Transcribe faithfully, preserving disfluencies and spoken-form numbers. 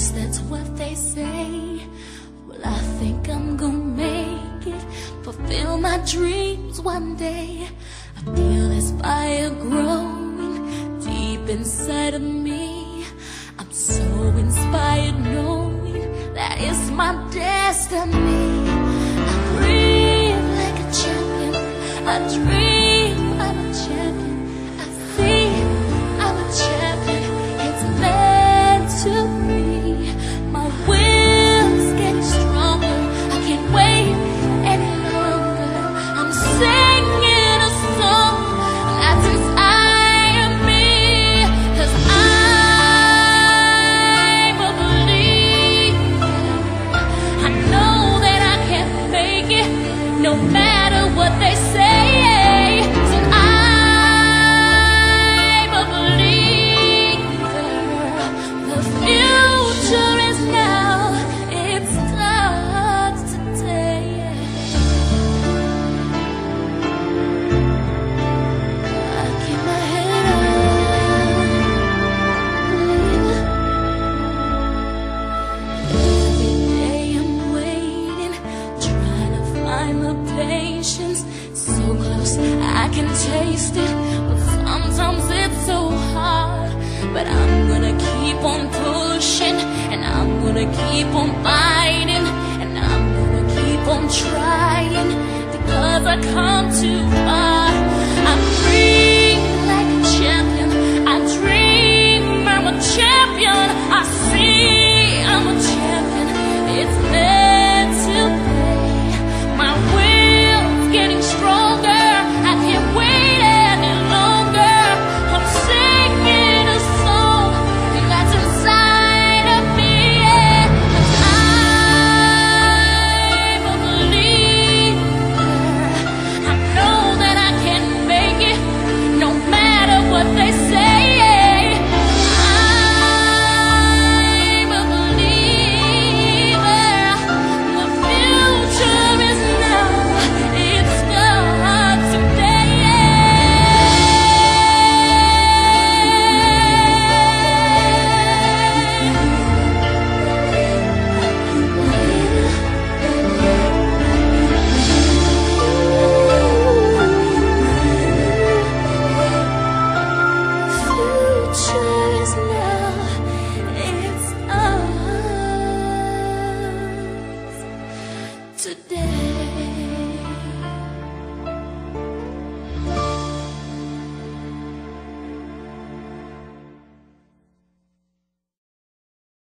least that's what they say. Well, I think I'm gonna make it, fulfill my dreams one day. I feel this fire growing deep inside of me. I'm so inspired knowing that it's my destiny. I breathe like a champion, I dream I'm a champion, I feel I'm a champion. It's meant to be. My will's getting stronger, I can't wait any longer. I'm singing a song that's inside of me, 'cause I'm a believer. I know that I can make it, no matter what they say. So I'm a believer. The future is now, it starts today. I keep my head up, every day I'm waiting, trying to find the patience. So close, I can taste it, but sometimes it's so hard. But I'm gonna keep on pushing, and I'm gonna keep on fighting, and I'm gonna keep on trying, because I come too far. I'm free like a champion, I dream I'm a champion, I see I'm a champion. It's meant to be. My will's getting stronger, I can't wait any longer. I'm singing a song that's inside of me, yeah. 'Cause I'm a believer. I know that I can make it, no matter what they say. I'm a believer. The future is now, it starts today. Future is now, it's ours today.